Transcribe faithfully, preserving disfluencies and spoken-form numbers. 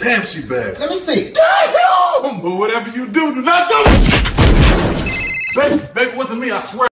Damn, she bad. Let me see. Damn! But whatever you do, do not do it! Baby, baby, it wasn't me, I swear.